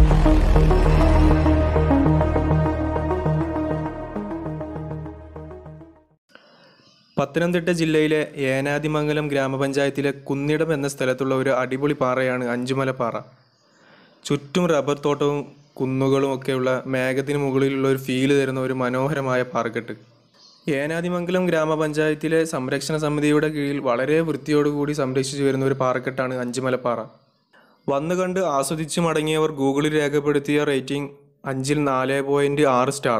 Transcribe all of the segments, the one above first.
പത്തനംതിട്ട ജില്ലയിലെ ഏനാദിമംഗലം ഗ്രാമപഞ്ചായത്തിലെ കുന്നിടം എന്ന സ്ഥലത്തുള്ള ഒരു അടിപൊളി പാറയാണ് അഞ്ചുമല പാറ. ചുറ്റും റബ്ബർ തോട്ടവും കുന്നുകളും ഒക്കെയുള്ള മേഘത്തിന് മുകളിലുള്ള ഒരു ഫീല് തരുന്ന ഒരു മനോഹരമായ പാറക്കെട്ട്. ഏനാദിമംഗലം ഗ്രാമപഞ്ചായത്തിലെ സംരക്ഷണ സമിതിയുടെ കീഴിൽ വളരെ വൃത്തിയോടുകൂടി സംരക്ഷിച്ചു വരുന്ന ഒരു പാറക്കെട്ടാണ് അഞ്ചുമല പാറ. വന്നു കണ്ട് ആസ്വദിച്ചു മടങ്ങിയവർ ഗൂഗിളിൽ രേഖപ്പെടുത്തിയ റേറ്റിംഗ് 5ൽ 4.6 സ്റ്റാർ.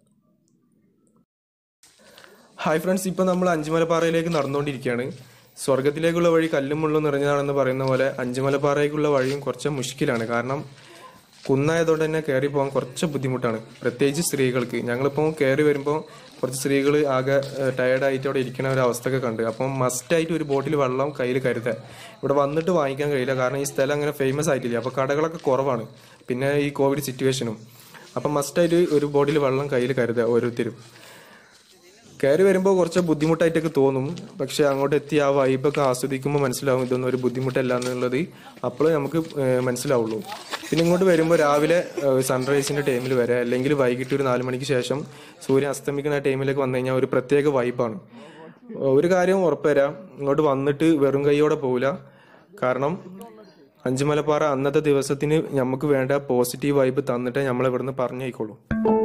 ഹായ് ഫ്രണ്ട്സ്, ഇപ്പോൾ നമ്മൾ അഞ്ചുമലപ്പാറയിലേക്ക് നടന്നുകൊണ്ടിരിക്കുകയാണ്. സ്വർഗത്തിലേക്കുള്ള വഴി കല്ലും മുള്ളും നിറഞ്ഞതാണെന്ന് പറയുന്ന പോലെ അഞ്ചുമലപ്പാറയ്ക്കുള്ള വഴിയും കുറച്ച് മുഷ്കിലാണ്. കാരണം കുന്നായതുകൊണ്ട് തന്നെ കയറി പോകാൻ കുറച്ച് ബുദ്ധിമുട്ടാണ്, പ്രത്യേകിച്ച് സ്ത്രീകൾക്ക്. ഞങ്ങളിപ്പോൾ കയറി വരുമ്പോൾ കുറച്ച് സ്ത്രീകൾ ആകെ ടയേർഡായിട്ട് അവിടെ ഇരിക്കുന്ന ഒരു അവസ്ഥയൊക്കെ കണ്ട്. അപ്പം മസ്റ്റായിട്ട് ഒരു ബോട്ടിൽ വെള്ളം കയ്യിൽ കരുതുക. ഇവിടെ വന്നിട്ട് വാങ്ങിക്കാൻ കഴിയില്ല, കാരണം ഈ സ്ഥലം അങ്ങനെ ഫേമസ് ആയിട്ടില്ല. അപ്പോൾ കടകളൊക്കെ കുറവാണ്, പിന്നെ ഈ കോവിഡ് സിറ്റുവേഷനും. അപ്പം മസ്റ്റായിട്ട് ഒരു ബോട്ടിൽ വെള്ളം കയ്യിൽ കരുതുക ഓരോരുത്തരും. കയറി വരുമ്പോൾ കുറച്ച് ബുദ്ധിമുട്ടായിട്ടൊക്കെ തോന്നും, പക്ഷെ അങ്ങോട്ട് എത്തി ആ വൈബൊക്കെ ആസ്വദിക്കുമ്പോൾ മനസ്സിലാവും ഇതൊന്നും ഒരു ബുദ്ധിമുട്ടല്ല എന്നുള്ളത്. അപ്പോൾ നമുക്ക് മനസ്സിലാവുള്ളൂ. പിന്നെ ഇങ്ങോട്ട് വരുമ്പോൾ രാവിലെ സൺറൈസിൻ്റെ ടൈമിൽ വരെ, അല്ലെങ്കിൽ വൈകിട്ട് ഒരു 4 മണിക്ക് ശേഷം സൂര്യൻ അസ്തമിക്കുന്ന ടൈമിലേക്ക് വന്നു കഴിഞ്ഞാൽ ഒരു പ്രത്യേക വൈബാണ്. ഒരു കാര്യം ഉറപ്പുവരാം, ഇങ്ങോട്ട് വന്നിട്ട് വെറും കൈയോടെ പോവില്ല. കാരണം അഞ്ചുമലപ്പാറ അന്നത്തെ ദിവസത്തിന് നമുക്ക് വേണ്ട പോസിറ്റീവ് വൈബ് തന്നിട്ടേ നമ്മളിവിടുന്ന് പറഞ്ഞേക്കുള്ളൂ.